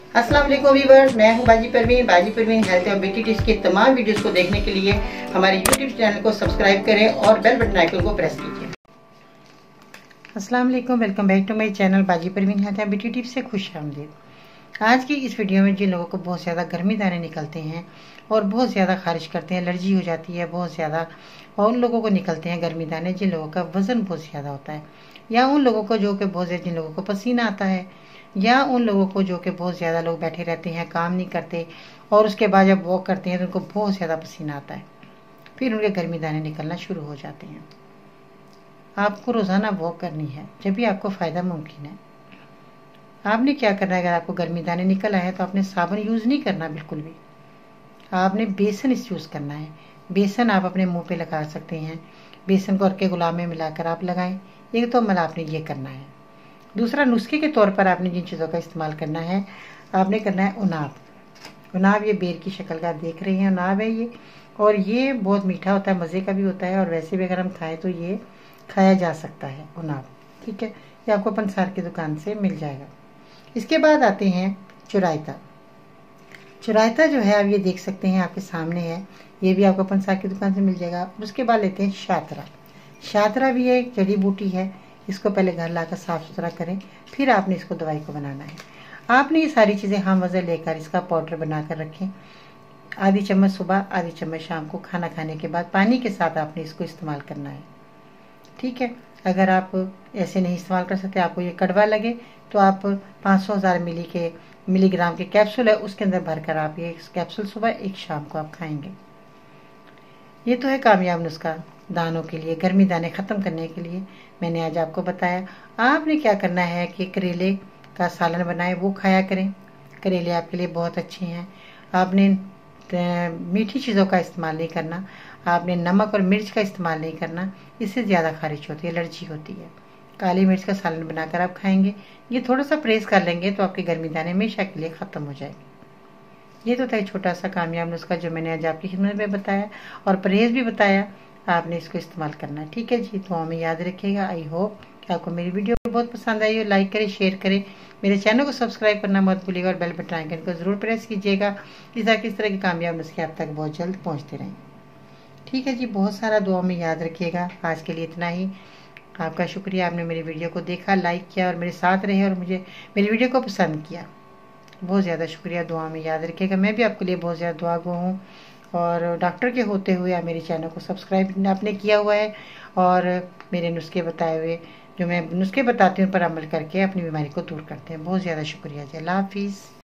अस्सलाम वालेकुम व्यूअर्स, मैं हूं बाजी परवीन हेल्थ और ब्यूटी टिप्स के तमाम वीडियोस को देखने के लिए हमारे यूट्यूब चैनल को सब्सक्राइब करें और बेल बटन आइकन को प्रेस कीजिए। अस्सलाम वालेकुम, welcome back to my channel Baji Parveen health और ब्यूटी टिप्स से खुशामदीद। आज की इस वीडियो में जिन लोगों को बहुत ज़्यादा गर्मी दाने निकलते हैं और बहुत ज़्यादा खारिश करते हैं, एलर्जी हो जाती है बहुत ज़्यादा, और उन लोगों को निकलते हैं गर्मी दाने जिन लोगों का वज़न बहुत ज़्यादा होता है, या उन लोगों को जो कि बहुत ज़्यादा, जिन लोगों को पसीना आता है, या उन लोगों को जो कि बहुत ज़्यादा लोग बैठे रहते हैं, काम नहीं करते और उसके बाद जब वॉक करते हैं तो उनको बहुत ज़्यादा पसीना आता है, फिर उनके गर्मी दाने निकलना शुरू हो जाते हैं। आपको रोज़ाना वॉक करनी है, जब भी आपको फ़ायदा मुमकिन है। आपने क्या करना है, अगर आपको गर्मी दाने निकल आए तो आपने साबुन यूज़ नहीं करना बिल्कुल भी। आपने बेसन इस यूज़ करना है। बेसन आप अपने मुंह पे लगा सकते हैं। बेसन को और के गुलाब में मिलाकर आप लगाएं। एक तो मतलब आपने ये करना है। दूसरा, नुस्खे के तौर पर आपने जिन चीज़ों का इस्तेमाल करना है, आपने करना है उनाब। उनाब ये बेर की शक्ल का देख रहे हैं, उनाब है ये, और ये बहुत मीठा होता है, मज़े का भी होता है, और वैसे भी अगर हम खाएं तो ये खाया जा सकता है उनाब। ठीक है, ये आपको पंसार की दुकान से मिल जाएगा। इसके बाद आते हैं चुरायता। चुरायता जो है आप ये देख सकते हैं, आपके सामने है, ये भी आपको पंसार की दुकान से मिल जाएगा। उसके बाद लेते हैं शातरा। शातरा भी एक जड़ी बूटी है। इसको पहले घर लाकर साफ़ सुथरा करें, फिर आपने इसको दवाई को बनाना है। आपने ये सारी चीज़ें हम वज़न लेकर इसका पाउडर बनाकर रखें। आधी चम्मच सुबह, आधी चम्मच शाम को खाना खाने के बाद पानी के साथ आपने इसको इस्तेमाल करना है। ठीक है, अगर आप ऐसे नहीं इस्तेमाल कर सकते, आपको ये कड़वा लगे, तो आप 500,000 मिलीग्राम के कैप्सूल है, उसके अंदर भरकर आप ये कैप्सूल सुबह, एक शाम को आप खाएंगे। ये तो है कामयाब नुस्खा दानों के लिए, गर्मी दाने ख़त्म करने के लिए मैंने आज आपको बताया। आपने क्या करना है कि करेले का सालन बनाए, वो खाया करें। करेले आपके लिए बहुत अच्छे हैं। आपने मीठी चीज़ों का इस्तेमाल नहीं करना, आपने नमक और मिर्च का इस्तेमाल नहीं करना, इससे ज़्यादा खारिश होती है, एलर्जी होती है। काली मिर्च का सालन बनाकर आप खाएंगे, ये थोड़ा सा परहेज़ कर लेंगे तो आपके गर्मी दाने हमेशा के लिए ख़त्म हो जाएंगे। ये तो था छोटा सा कामयाब नुस्खा जो मैंने आज आपकी खिदमत में बताया, और परहेज़ भी बताया, आपने इसको इस्तेमाल करना है। ठीक है जी, दुआ में याद रखिएगा। आई होप कि आपको मेरी वीडियो बहुत पसंद आई हो। लाइक करें, शेयर करें, मेरे चैनल को सब्सक्राइब करना मत भूलिएगा, और बेल बटन आइकन को ज़रूर प्रेस कीजिएगा, ताकि इस तरह के कामयाब नुस्खे आप तक बहुत जल्द पहुँचते रहें। ठीक है जी, बहुत सारा दुआ में याद रखिएगा। आज के लिए इतना ही। आपका शुक्रिया, आपने मेरी वीडियो को देखा, लाइक किया और मेरे साथ रहे, और मुझे मेरी वीडियो को पसंद किया। बहुत ज़्यादा शुक्रिया, दुआ में याद रखिएगा। मैं भी आपके लिए बहुत ज़्यादा दुआ गो हूँ, और डॉक्टर के होते हुए आप मेरे चैनल को सब्सक्राइब आपने किया हुआ है, और मेरे नुस्खे बताए हुए, जो मैं नुस्खे बताती हूँ, पर अमल करके अपनी बीमारी को दूर करते हैं। बहुत ज़्यादा शुक्रिया जी। अल्लाह हाफिज़।